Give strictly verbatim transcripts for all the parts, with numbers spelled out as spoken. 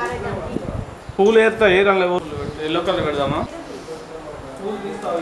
పూలు వేస్తా ఏ రంగు ఎల్లో కలర్ పెడదామా పూలు తీస్తావు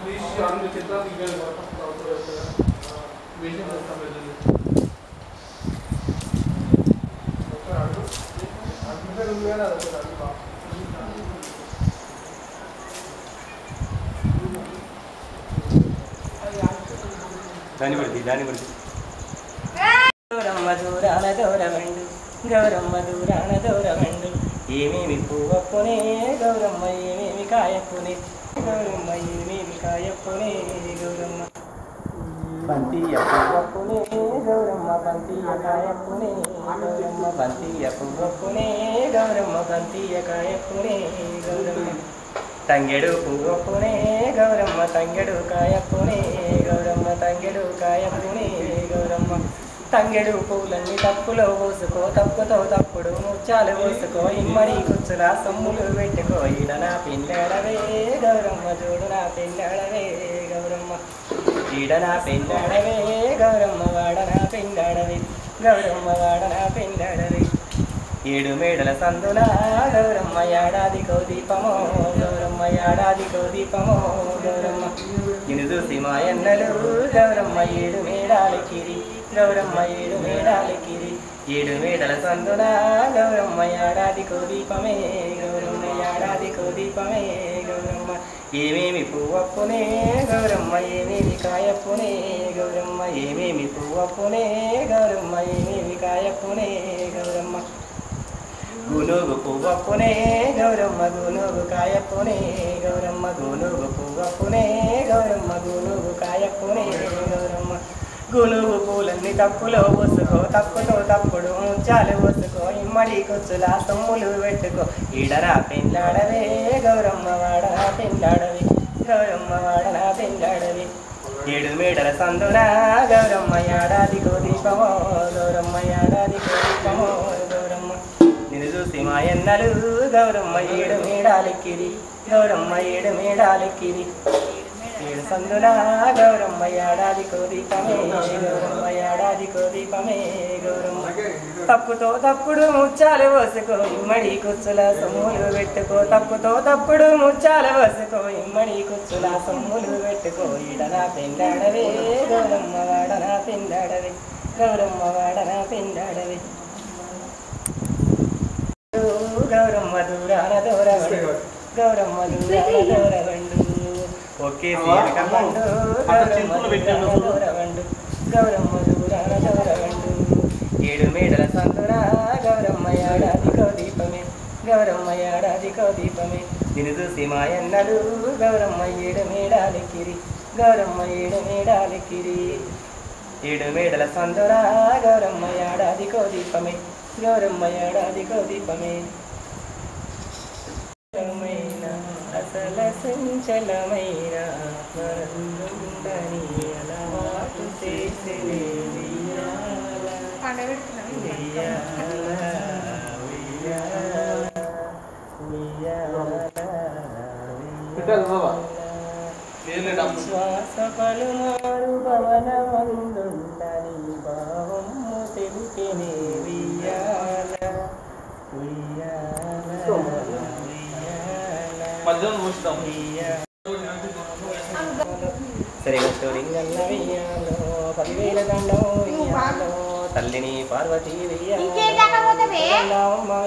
దాని పడుతుంది దాని పడుతుంది గౌరమ్మ దూరాన దూరమండు గౌరమ్మ దూరాన దూరమండు ఏమేమి పువ్వప్పునే గౌరమ్మ ఏమేమి కాయప్పునే గౌరమ్మ ఏమేమి కాయప్పునే గౌరమ్మ బంతియ పువ్వప్పునే గౌరమ్మ బంతియ కాయప్పునే గౌరమ్మ బంతియ పువ్వప్పునే గౌరమ్మ బంతియ కాయప్పునే గౌరమ్మ తంగెడు పువ్వప్పునే గౌరమ్మ తంగెడు కాయప్పునే గౌరమ్మ తంగెడు కాయప్పునే గౌరమ్మ తంగెడు పూలన్నీ తప్పులో పోసుకో తప్పుతో తప్పుడు ముచ్చాలు పోసుకో ఇమ్మడి కుచ్చుల సొమ్ములు పెట్టుకో ఈడ నా పిల్లడవే గౌరమ్మ చూడు నా పిల్లడవే గౌరమ్మ ఈడ నా పిల్లడవే గౌరమ్మ వాడ నా పిల్లడవే గౌరమ్మ వాడ నా పిల్లడవే ఏడు మేడల సందున గౌరమ్మ ఏడాదికో దీపమో గౌరమ్మ ఏడాదికో దీపమో గౌరమ్మ ఇను చూసి మాయన్నలు గౌరమ్మ ఏడు మేడాలకిరి గౌరమ్మ ఏడు మేడాలకిరి ఏడు మేడల సందున గౌరమ్మ ఏడాదికో దీపమే గౌరమ్మ ఏడాదికో దీపమే గౌరమ్మ ఏమేమి పువ్వప్పునే గౌరమ్మ ఏమేమి కాయప్పునే గౌరమ్మ ఏమేమి పువ్వప్పునే గౌరమ్మ ఏమేమి కాయప్పునే గౌరమ్మ గునుగు పువ్వప్పునే గౌరమ్మ గునుగు కాయప్పునే గౌరమ్మ గునుగు పువ్వప్పునే గౌరమ్మ గునుగు కాయప్పునే గౌరమ్మ గునుగు పూలన్నీ తప్పులో పోసుకో తప్పుతో తప్పుడు ముచ్చాలు పోసుకో ఇమ్మడి కుచ్చుల సొమ్ములు పెట్టుకో ఈడరా పెండ్లాడవే గౌరమ్మ వాడనా పెండ్లాడవి గౌరమ్మ వాడనా పెండ్లాడవి ఏడు మేడల సందున గౌరమ్మ ఏడాదికో దీపమో గౌరమ్మ ఏడాదికో దీపమో గౌరమ్మ నిన్ను చూసి మాయన్నలు గౌరమ్మ ఏడు మేడాలెక్కిరి గౌరమ్మ ఏడు మేడాలెక్కిరి ఏడు సందున గౌరమ్మ ఏడాదికో దీపమే గౌరమ్మ ఏడాదికో దీపమే గౌరమ్మ తప్పుతో తప్పుడు ముచ్చాలు పోసుకో ఇమ్మడి కుచ్చుల సొమ్ములు పెట్టుకో తప్పుతో తప్పుడు ముచ్చాలు పోసుకో ఇమ్మడి కుచ్చుల సొమ్ములు పెట్టుకో ఈడనా పెండాడవే గౌరమ్మ వాడనా పెండాడవే గౌరమ్మ వాడనా పెండాడవే గౌరమ్మ దూరాన దూరవండు గౌరమ్మ దూరాన దూరవండు ఒకే సీరకమండు గౌరమ్మ దూరాన దూరవండు గౌరమ్మ దూరాన దూరవండు ఏడు మేడల సంతున గౌరమ్మ ఏడాదికో దీపమే గౌరమ్మ ఏడాదికో దీపమే నిన్ను చూసి మాయన్నలు గౌరమ్మ ఏడు మేడాలెక్కిరి గౌరమ్మ ఏడు మేడాలెక్కిరి ఏడు మేడల సంతున గౌరమ్మ ఏడాదికో దీపమే గౌరమ్మ ఏడాదికో దీపమే అసల సంచలమైన పరందుండని అలవాటు చేసే శ్వాస పలుమారు భవనమందుండని భావము తెలిపినే వియ్యాల సరే రింగల్ల వెయ్యాలో పదివేల దండం వెయ్యాలో తల్లిని పార్వతీ వెయ్యాలో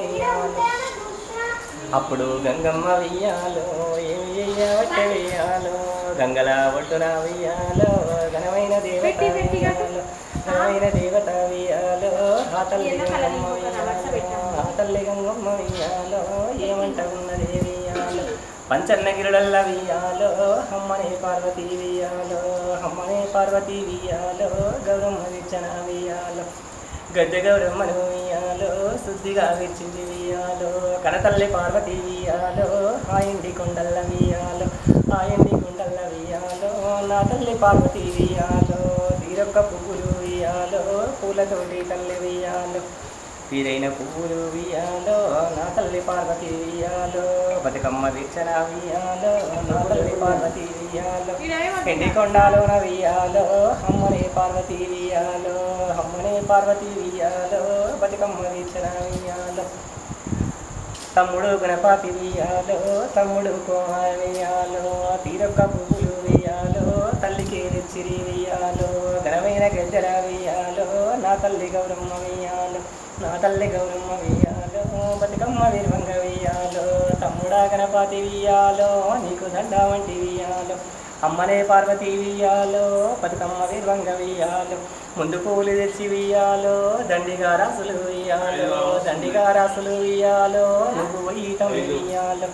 అప్పుడు గంగమ్మ వెయ్యాలో ఏమి వెయ్యవట్ట వెయ్యాలో గంగల ఒడ్డున వెయ్యాలో ఘనమైన దేవత వెయ్యాలో ఘనమైన దేవత వెయ్యాలో ఆ తల్లి గంగమ్మ వెయ్యాలో ఆ తల్లి గంగమ్మ వెయ్యాలో ఏమంట ఉన్నది వెయ్యాలో పంచన్నగిరులల్ల వెయ్యాలో అమ్మనే పార్వతీ వెయ్యాలో అమ్మనే పార్వతీ వెయ్యాలో గౌరమ్మ విచ్చన వెయ్యాలో గద్దె గౌరమ్మను వెయ్యాలో శుద్ధిగా విచ్చింది వెయ్యాలో కనతల్లి పార్వతీ వెయ్యాలో ఆ ఇంటి కొండల్ల వెయ్యాలో ఆ ఇంటి కొండల్ల వెయ్యాలో నా తల్లి పార్వతీ వెయ్యాలో తీరొక్క పువ్వులు వెయ్యాలో పూలతోటి తల్లి వెయ్యాలో తీరైన పువ్వులు వెయ్యాలో నా తల్లి పార్వతీ వెయ్యాలో బతుకమ్మ వీర్చన వెయ్యాలో నా తల్లి పార్వతీ వెయ్యాలో ఎండి కొండాలోన వెయ్యాలో అమ్మనే పార్వతీ వెయ్యాలో అమ్మనే పార్వతీ వెయ్యాలో బతుకమ్మ వీర్చన వెయ్యాలో తమ్ముడు గణపతి వియాలో తమ్ముడు కుమార్ వియాలో తీరొక్క పువ్వులు వియాలో తల్లికి తెచ్చిరి వియాలో ఘనమైన గజ్జల వియాలో నా తల్లి గౌరమ్మ వియాలో నా తల్లి గౌరమ్మ వియాలో బతుకమ్మ వీర్వంగ వియాలో తమ్ముడా గణపతి వియాలో నీకు దండ వంటి వియాలో అమ్మనే పార్వతి వియాలో బతుకమ్మ వీర్వంగ వియాలో ముందు పూలు తెచ్చి వియాలో దండిగా రాసులు వియాలో దండిగా రాసులు వియాలో నువ్వు ఈతం వియాలో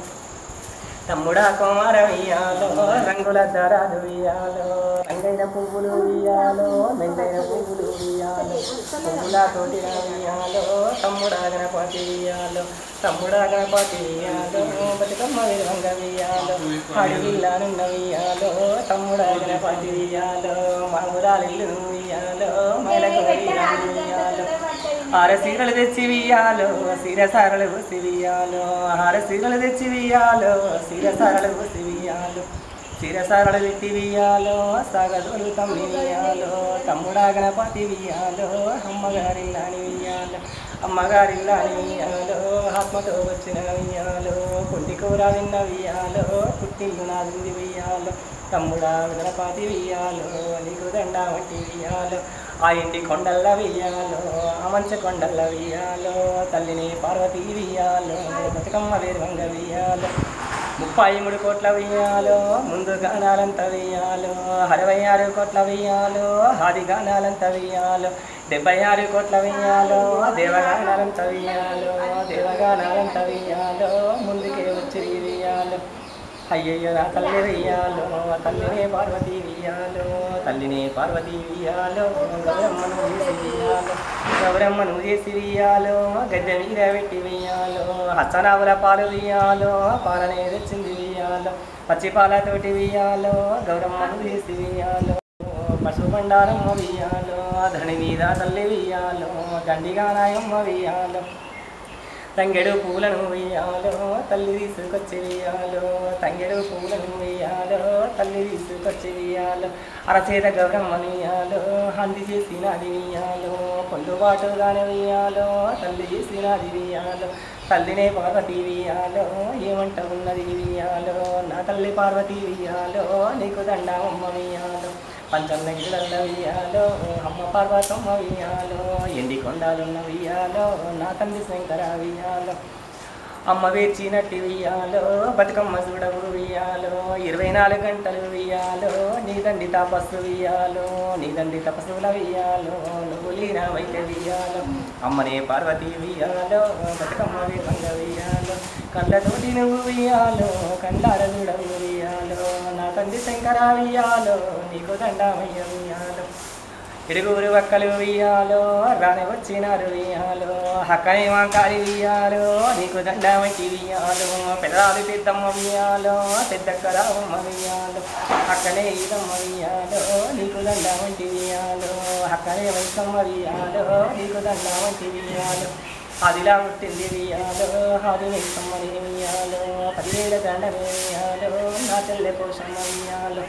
తమ్ముడా కుమార వియాలో రంగుల దరాలు వియాలో రంగైన పువ్వులు వియాలో మెండైన పువ్వులు వియాలో పువ్వుల తోటి వియాలో తమ్ముడా గణపతి వియాలో తమ్ముడా గణపతి వియాలో బతుకమ్మ వీర్వంగ వియాలో అడిగిల్లానున్న వియాలో తమ్ముడా గణపతి వియాలో మామూరాలిల్లు వియాలో మైలకు వియాలో ఆర సీరలు తెచ్చి వియాలో సీర సారలు పూసి వియాలో ఆర సీరలు తెచ్చి వియాలో సీర సారలు పూసి వియాలో సీర సారలు పెట్టి వియాలో సాగదోలు తమ్మి వియాలో తమ్ముడా గణపతి వియాలో అమ్మగారిల్లాని వియాలో అమ్మగారిల్లాని వియాలో ఆత్మతో వచ్చిన వియాలో కుంటి కూర విన్న వియాలో పుట్టిల్లు నాదింది వియాలో తమ్ముడా గణపతి వియాలో నీకు దండ వంటి వియాలో ఆ ఇంటి కొండల్ల వియాలో ఆ మంచి కొండల్ల వియాలో తల్లిని పార్వతి వియాలో బతుకమ్మ వీర్వంగ వియాలో ముప్పై మూడు కోట్ల వియాలో ముందు గానాలంత వియాలో అరవై ఆరు కోట్ల వియాలో ఆది గానాలంత వియాలో డెబ్బై ఆరు కోట్ల వియాలో దేవగానాలంత వియాలో దేవగానాలంత వియాలో ముందుకే వచ్చి వియాలో అయ్యయ్యో నా తల్లి వియాలో తల్లినే పార్వతి వియాలో తల్లిని పార్వతి వియాలో గౌరమ్మను చేసి వియాలో గౌరమ్మను చేసి వియాలో గద్దె మీద పెట్టి వియాలో హచ్చనావుల పాలు వియాలో పాలనే తెచ్చింది వియాలో పచ్చి పాలతోటి వియాలో గౌరమ్మను చేసి వియాలో పశు బండారమ్మ వియాలో ధని మీద తల్లి వియాలో గండిగా నాయమ్మ వియాలో తంగెడు పూలను వేయాలో తల్లి తీసుకొచ్చి వేయాలో తంగెడు పూలను వేయాలో తల్లి తీసుకొచ్చి వేయాలో అరచేత గౌరమ్మని వేయాలో హంది చేసినది వేయాలో పొందుబాటుగానే వేయాలో తల్లి చేసినది వేయాలో తల్లినే పార్వతి వేయాలో ఏమంట ఉన్నది వేయాలో నా తల్లి పార్వతి వేయాలో నీకు దండమ్మ వేయాలో పంచన్న గిళ్ళ వియాలో అమ్మ పార్వతమ్మ వియాలో ఎండి కొండాలున్న వియాలో నా తండ్రి శంకర వియాలో అమ్మ వేర్చినట్టు వియాలో బతుకమ్మ చూడవు వియాలో ఇరవై నాలుగు గంటలు వియాలో నీ దండి తపస్సు వియాలో నీ దండి తపస్సుల వియాలో నువ్వు లీనమైతే వియాలో అమ్మనే పార్వతి వియాలో బతుకమ్మ వీర్వంగ వియాలో కళ్ళతోటి నువ్వు వియాలో కండార చూడవు వియాలో నా తండ్రి శంకర వియాలో నీకు దండమయ్య వియాలో ఇరుగురు వక్కలు వియాలో రాని వచ్చినారు వియాలో హక్కని వంకారి వియాలో నీకు దండమట్టి వియాలో పెదాలు పెద్దమ్మ వియాలో పెద్దక్కరావమ్మ వియాలో అక్కనే ఈదమ్మ వియాలో నీకు దండమంటి వియాలో అక్కనే వైసమ్మ వియాలో నీకు దండమంటి వియాలో అదిలా పుట్టింది వియాలో అది వైసమ్మని వియాలో పదివేల దండమే వియాలో నా చెల్లె పోషమ్మ వియాలో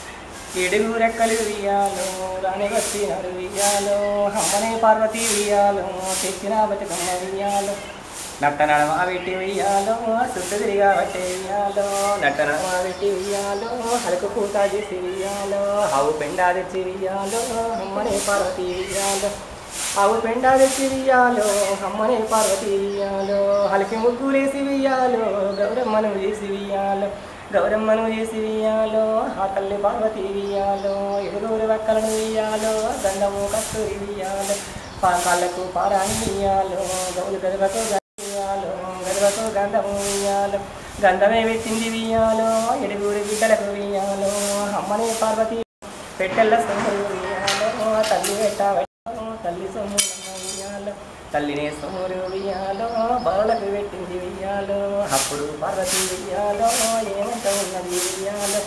ఏడుగు రెక్కలు వియాలో రాని వచ్చినారు వియాలో అమ్మనే పార్వతి వియాలో తెచ్చిన బతుకమ్మ వియాలో నట్ట నడమ పెట్టి వియాలో సుట్టు తిరిగా పట్టే వియాలో నట్ట నడమ పెట్టి వియాలో హలకు పూత చేసి వియాలో ఆవు పెండా తెచ్చి వియాలో అమ్మనే పార్వతి వియాలో ఆవు పెండా తెచ్చి వియాలో అమ్మనే పార్వతి వియాలో హలకి ముగ్గులేసి వియాలో గౌరమ్మను చేసి వియాలో గౌరమ్మను చేసి వియాలో ఆ తల్లి పార్వతి వియాలో ఎదురు వక్కలను వియాలో దండము కస్తూరి వియాలో కాళ్ళకు పారాని వియాలో గౌలు గర్భకు వియాలో గర్భకు గంధము వియాలో గంధమే పెట్టింది వియాలో ఎడుగురు బిడ్డలకు వియాలో అమ్మనే పార్వతి పెట్టెల్ల సొమ్ములు వియాలో తల్లి పెట్ట తల్లి సొమ్ములు వియాలో తల్లినే సొమ్ములు వియాలో బాలకు పెట్టింది వియాలో అప్పుడు పార్వతి వియాలో ఏమంట ఉన్నది వియాలో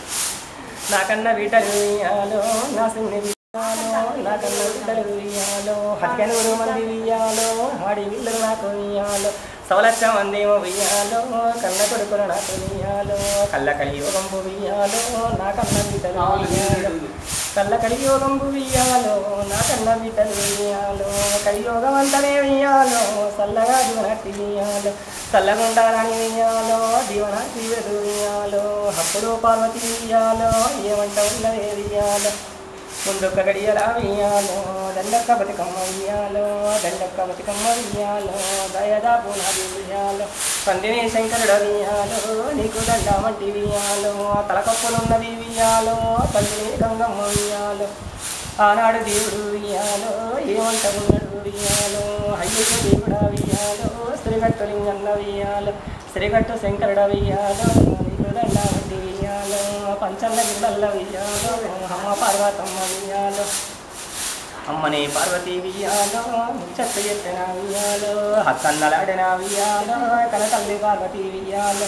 నాకన్న బిడ్డలు వియాలో నా సిన్ని వియాలో నాకన్న బిడ్డలు వియాలో హత్యనూరు మంది వియాలో ఆడి వీళ్ళు నాకు వియాలో సవలక్ష మందేమో వియాలో కన్న కొడుకులు నాకు వియాలో కళ్ళ కలియోగంపు వియాలో నాకన్న బిడ్డలు వియాలో కళ్ళ కలియోగం ఉయ్యాలో నా కన్న బిడ్డలు ఉయ్యాలో కలియోగం అంతనే ఉయ్యాలో చల్లగా దీవనట్టి ఉయ్యాలో చల్లగుండాలని ఉయ్యాలో దీవనట్టి ఉయ్యాలో అప్పుడు పార్వతి ఉయ్యాలో ఏమంట ఉన్నదే ఉయ్యాలో ముందొక్క గడియలా వియ్యాలో దండక్క బతుకమ్మ వియ్యాలో దండక్క బతుకమ్మ వియ్యాలో దయదా పునాది వియ్యాలో పందిని శంకరుడ వియ్యాలో నీకు దండమంటి వియ్యాలో తలకప్పులున్నది వియ్యాలో తల్లిని గంగమ్మ వియ్యాలో ఆనాడు దేవుడు వియ్యాలో ఏమంట ఉన్నాడు వియ్యాలో అయ్యకు దేవుడా వియ్యాలో శ్రీగట్టు లింగన్న వియ్యాలో శ్రీగట్టు శంకరుడ వియ్యాలో నీకు దండమంటి వియ్యాలో పంచన్న గిన్నెల వియ్యాలో అమ్మ పార్వతమ్మ వియ్యాలో అమ్మని పార్వతి వియ్యాలో ముచ్చట్టు చెప్పిన వియ్యాలో హక్కన్నలాడిన వియ్యాలో కన తల్లి పార్వతి వియ్యాలో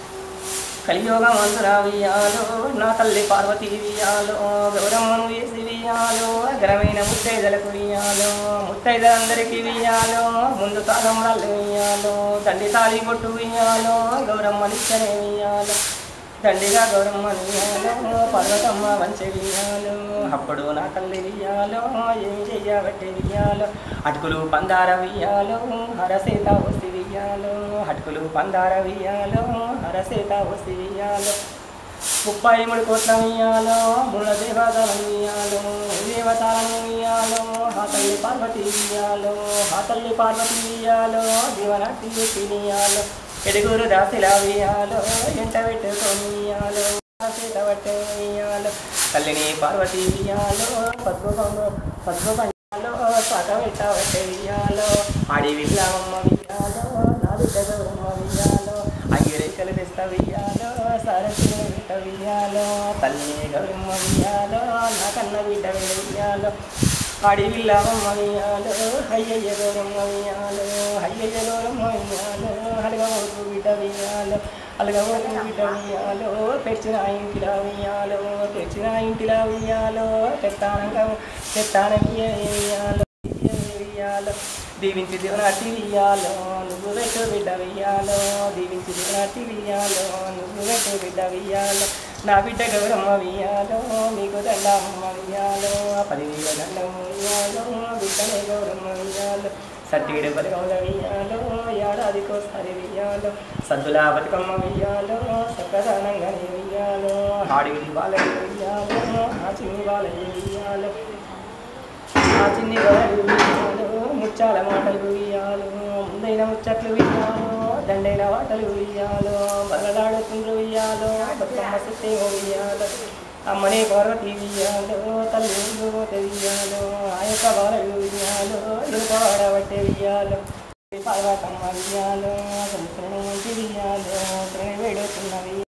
కలియోగం అందున వియ్యాలో నా తల్లి పార్వతి వియ్యాలో గౌరమ్మను వేసి వియ్యాలో ఘనమైన ముత్తైదలకు వియ్యాలో ముత్తైదలందరికీ వియ్యాలో ముందు తాళంరాళ్ళు వియ్యాలో దండి తాళి బొట్టు వియ్యాలో గౌరమ్మనిచ్చనే వియ్యాలో దండిగా గౌరమ్మ వియ్యాలో పార్వతమ్మ వంచె వియ్యాలో అప్పుడు నా తల్లి వియ్యాలో ఏమి చెయ్యబట్టే వియ్యాలో అటుకులు పందార వియ్యాలో హరసేత వసి వియ్యాలో అటుకులు పందార వియ్యాలో హరసేత వసి వియ్యాలో ముప్పై మూడు కోట్ల వియ్యాలో మూల దేవతలను వియ్యాలో దేవతలను వియ్యాలో ఆ తల్లి పార్వతి వియ్యాలో ఆ తల్లి పార్వతి వియ్యాలో దీవనట్టి వియ్యాలో ఎడుగురు దాసిలా వియ్యాలో ఎంట పెట్టుకొని వియ్యాలో సీత పట్టే వియ్యాలో తల్లిని పార్వతి వియ్యాలో పద్మ పద్మ పంచాలో పాట పెట్ట పట్టే వియ్యాలో ఆడి విల్లామమ్మ వియ్యాలో నా బిడ్డ గౌరమ్మ వియ్యాలో అయ్యరేకలు తెస్తా వియ్యాలో సారథిని బిడ్డ వియ్యాలో తల్లిని గౌరమ్మ వియ్యాలో నా కన్న బిడ్డ వియ్యాలో ఆడి విల్లామమ్మ వియ్యాలో అయ్యయ్య గౌరమ్మ వియ్యాలో అయ్యయ్య గౌరమ్మ వియ్యాలో అలగవరకు బిడ్డ వియ్యాలో అలగవరకు బిడ్డ వియ్యాలో పెంచిన ఇంటిలా వియ్యాలో పెంచిన ఇంటిలా వియ్యాలో చెత్తానంగా చెత్తానకి వియ్యాలో వియ్యాలో దీవించి దేవునాటి వియ్యాలో నువ్వు పెట్టు బిడ్డ వియ్యాలో దీవించి దేవునాటి వియ్యాలో నువ్వు పెట్టు బిడ్డ వియ్యాలో నా బిడ్డ గౌరమ్మ వియ్యాలో నీకు దండమ్మ వియ్యాలో పదివేల దండమ్మ వియ్యాలో బిడ్డనే గౌరమ్మ వియ్యాలో సర్టిఫికేట్ బతుకమ్మ వియ్యాలో ఏడాదికోసారి వియ్యాలో సద్దుల బతుకమ్మ వియ్యాలో సక్కదానంగా వియ్యాలో ఆడివిడి బాలయ్య వియ్యాలో ఆ చిన్ని బాలయ్య వియ్యాలో ఆ చిన్ని బాలయ్య వియ్యాలో ముచ్చాల మాటలు వియ్యాలో ముందైన ముచ్చట్లు వియ్యాలో దండైన వాటలు వియ్యాలో బలలాడుతుండ్రు వియ్యాలో బతుకమ్మ సుత్తేమో వియ్యాలో అమ్మనే పార్వతి వియ్యాలో తల్లి వియ్యాలో ఆ యొక్క బాలలు వియ్యాలో ఇరుకవాడబట్టే వియ్యాలో పార్వతమ్మ వియ్యాలో వియ్యాలో వేడుతున్నవి